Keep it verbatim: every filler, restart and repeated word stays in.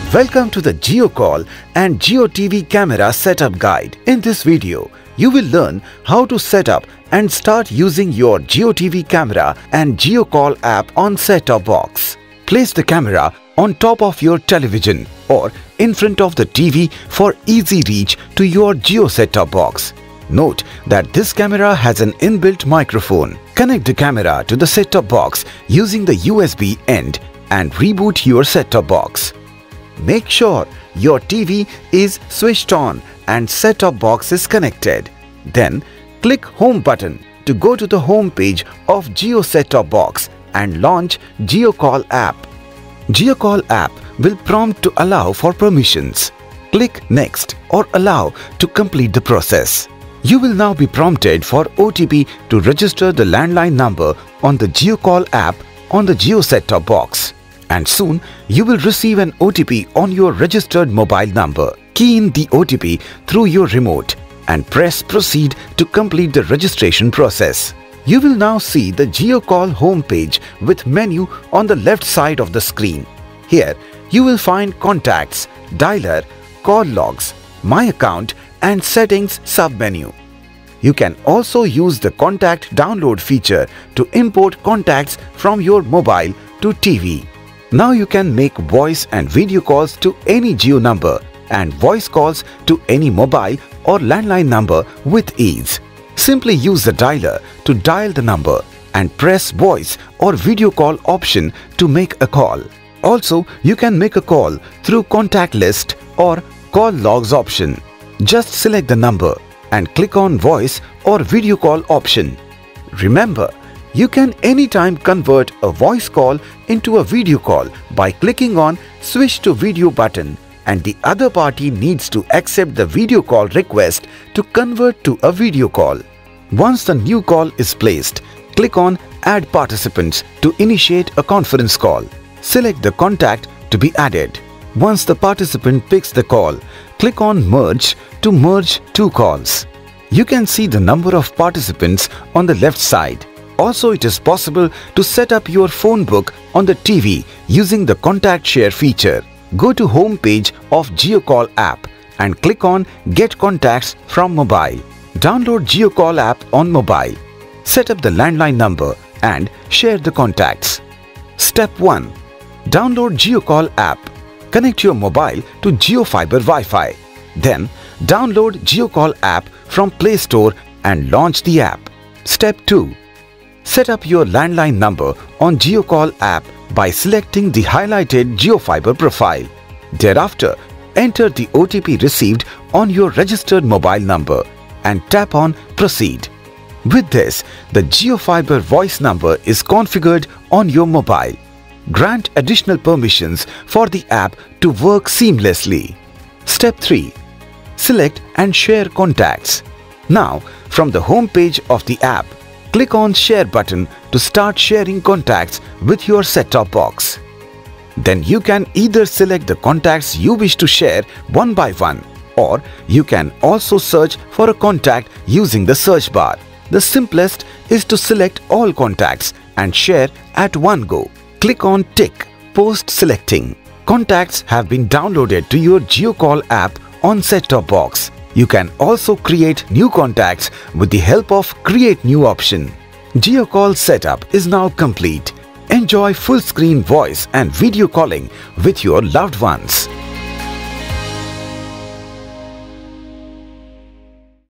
Welcome to the JioCall and JioTV camera setup guide. In this video, you will learn how to set up and start using your JioTV camera and JioCall app on set-top box. Place the camera on top of your television or in front of the T V for easy reach to your Jio set-top box. Note that this camera has an inbuilt microphone. Connect the camera to the set-top box using the U S B end and reboot your set-top box. Make sure your T V is switched on and set-top box is connected. Then click Home button to go to the home page of Jio set-top box and launch JioCall app. JioCall app will prompt to allow for permissions. Click Next or Allow to complete the process. You will now be prompted for O T P to register the landline number on the JioCall app on the Jio set-top box. And soon you will receive an O T P on your registered mobile number. Key in the O T P through your remote and press Proceed to complete the registration process. You will now see the JioCall home page with menu on the left side of the screen. Here you will find Contacts, Dialer, Call Logs, My Account and Settings sub-menu. You can also use the Contact Download feature to import contacts from your mobile to T V. Now you can make voice and video calls to any Jio number and voice calls to any mobile or landline number with ease. Simply use the dialer to dial the number and press voice or video call option to make a call. Also, you can make a call through contact list or call logs option. Just select the number and click on voice or video call option. Remember, you can anytime convert a voice call into a video call by clicking on Switch to Video button, and the other party needs to accept the video call request to convert to a video call. Once the new call is placed, click on Add Participants to initiate a conference call. Select the contact to be added. Once the participant picks the call, click on Merge to merge two calls. You can see the number of participants on the left side. Also, it is possible to set up your phone book on the T V using the Contact Share feature. Go to home page of JioCall app and click on Get Contacts from Mobile. Download JioCall app on mobile. Set up the landline number and share the contacts. Step one. Download JioCall app. Connect your mobile to JioFiber Wi-Fi. Then download JioCall app from Play Store and launch the app. Step two. Set up your landline number on JioCall app by selecting the highlighted JioFiber profile. Thereafter, enter the O T P received on your registered mobile number and tap on Proceed. With this, the JioFiber voice number is configured on your mobile. Grant additional permissions for the app to work seamlessly. Step three. Select and share contacts. Now, from the home page of the app, click on Share button to start sharing contacts with your set-top box. Then you can either select the contacts you wish to share one by one, or you can also search for a contact using the search bar. The simplest is to select all contacts and share at one go. Click on Tick post selecting. Contacts have been downloaded to your JioCall app on set-top box. You can also create new contacts with the help of Create New option. JioCall setup is now complete. Enjoy full screen voice and video calling with your loved ones.